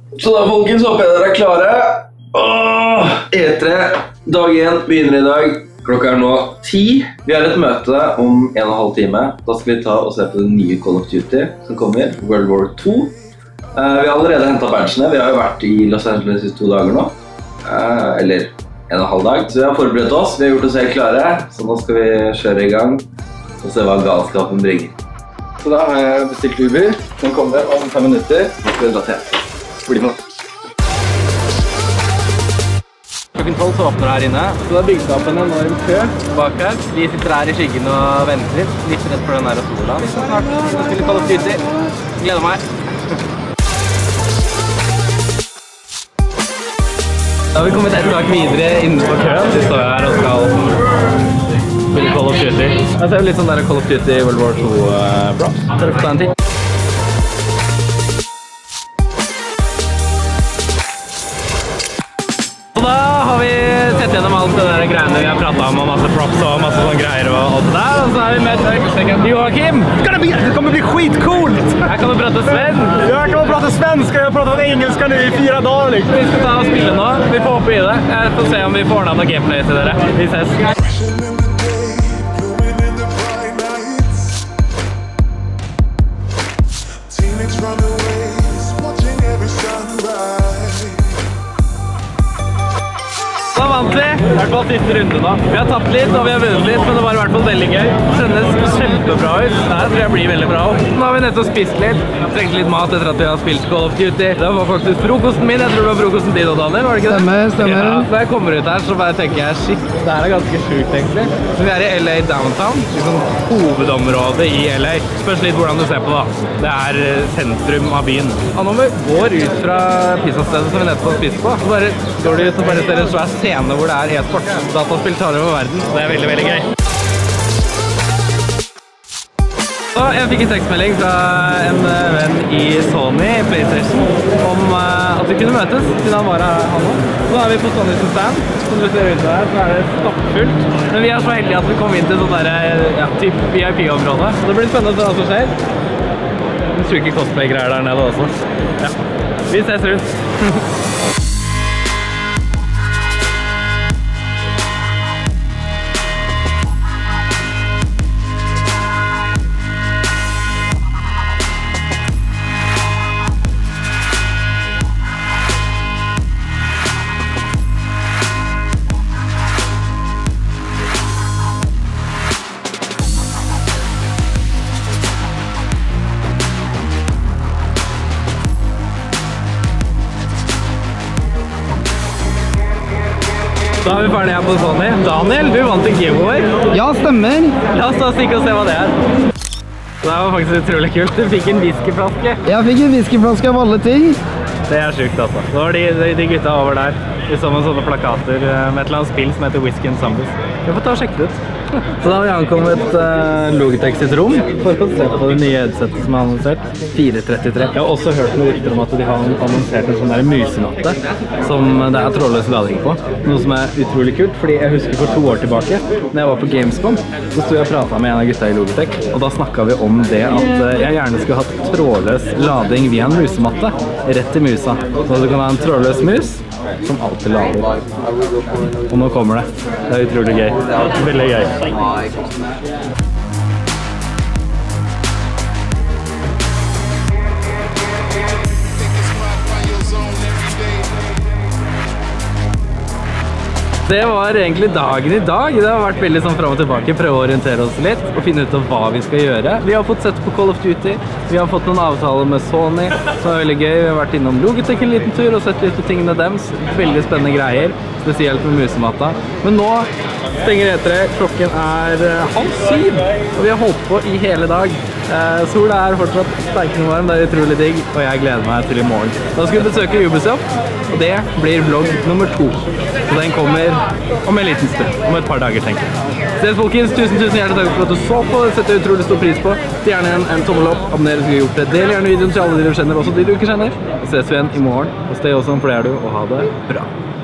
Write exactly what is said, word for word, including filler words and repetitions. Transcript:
Så da, folkens, håper jeg dere er klare. Åh, E tre, dag én begynner i dag. Klokka er nå ti. Vi har et møte om en og en halv time. Da skal vi ta og se på det nye Call of Duty som kommer, World War to. Uh, vi har allerede hentet badgene. Vi har jo vært i Los Angeles i to dager nå. Uh, eller en og en halv dag. Så vi har forberedt oss. Vi har gjort oss helt klare. Så nå skal vi kjøre i gang og se hva galskapen bringer. Så da har jeg bestilt Uber. Den kommer om fem minutter. Nå skal vi dra til. Bli med. Klokken tolv så åpner det her inne. Så det er bygget opp en enorm kø bak her. Vi sitter her i skyggen og venter litt. Litt rett for den her sola. Så snart så skal vi Call of Duty. Gleder meg. Da har vi kommet et tak videre innenfor køen. Så står jeg her og skal spille Call of Duty. Jeg ser jo litt sånn der Call of Duty World War to uh, bra. Så dere får ta en tid. Og da har vi sett gjennom alt det der greiene vi har pratet om, og masse props og masse sånne greier og alt det der. Og så er vi med Joakim. Det kommer bli skitcoolt! Her kan du prate svensk. Ja, jeg kan prate svensk, og jeg har pratet engelsk nu i fire dager. Liksom. Vi skal ta og spille nå. Vi får håpe i det. Jeg får se om vi får ned noe gameplay til dere. Vi ses. Da vant vi, i hvert fall siste runde nå. Vi har tapt litt og vi har vunnet litt, men det var i hvert fall veldig gøy. Det kjennes kjempebra ut. Det her tror jeg blir veldig bra. Nå har vi nettopp spist litt. Trengte litt mat etter at vi har spilt Call of Duty. Det var faktisk frokosten min. Jeg tror det var frokosten din og Daniel, var det ikke det? Stemmer, stemmer. Ja, når jeg kommer ut her så bare tenker jeg, shit, det her er ganske sjukt egentlig. Så vi er i L A Downtown, liksom hovedområdet i L A. Spørs litt hvordan du ser på da. Det er sentrum av byen. Og når vi går ut fra pizzastedet som vi nettopp har spist på, så bare går det ut og bare ser en svær scene hvor det er e-sport. Dataspill tar over verden. Det er veldig, veldig gøy. Så jeg fikk en tekstmelding fra en venn i Sony PlayStation om at vi kunne møtes, siden han var her han også. Nå er vi på Sony's stand. Som du ser ut der, så er det stoppfullt. Men vi er så heldige at vi kom inn til sånn der, ja, typ V I P-område. Det blir spennende å se hva som skjer. En syke cosplay-greier der nede også. Ja, vi ses rundt. Da er vi ferdige her på Sony. Daniel, du vant en giveaway. Ja, stemmer. La oss da stikke og se hva det er. Det var faktisk utrolig kult. Du fikk en whiskyflaske. Jeg fikk en whiskyflaske av alle ting. Det er sjukt altså. Det var de, de, de gutta over der. Vi så med sånne plakater med et eller annet spill som heter Whisky and Zombies. Vi får ta og sjekke det ut. Så da har vi ankommet uh, Logitech sitt rom for å se på det nye headsetet som er annonsert. fire trettitre. Jeg har også hørt noe rykter om at de har annonsert en sånn der musematte som det er trådløs lading på. Noe som er utrolig kult, fordi jeg husker for to år tilbake, når jeg var på Gamescom, så stod jeg og pratet med en av gutta i Logitech, og da snakket vi om det at uh, jeg gjerne skulle hatt trådløs lading via en musematte rett i musa. Så du kan ha en trådløs mus som alltid lader. Og nå kommer det. Det er utrolig gøy. Veldig gøy. Det var egentlig dagen i dag. Det har vært veldig sånn frem og tilbake, prøve å orientere oss litt og finne ut av hva vi skal gjøre. Vi har fått sett på Call of Duty, vi har fått noen avtaler med Sony, som er veldig gøy. Vi har vært innom Logitech en liten tur og sett litt på tingene deres. Veldig spennende greier, spesielt med musematta. Men nå stenger E tre, klokken er halv syv, og vi har holdt på i hele dag. Eh, sola er fortsatt sterkende varm, det er utrolig digg, og jeg gleder meg til i morgen. Da skal vi besøke Ubisoft, og det blir vlogg nummer to. Så den kommer om en liten stund, om et par dager tenker jeg. Ses folkens, tusen tusen hjertelig takk for at du så på, det setter jeg utrolig stor pris på. Gi gjerne en, en tommel opp, abonner hvis du har gjort det. Del gjerne videoen til alle de du kjenner, også de du ikke kjenner. Så ses vi igjen i morgen, og stay awesome, for det er du, og ha det bra.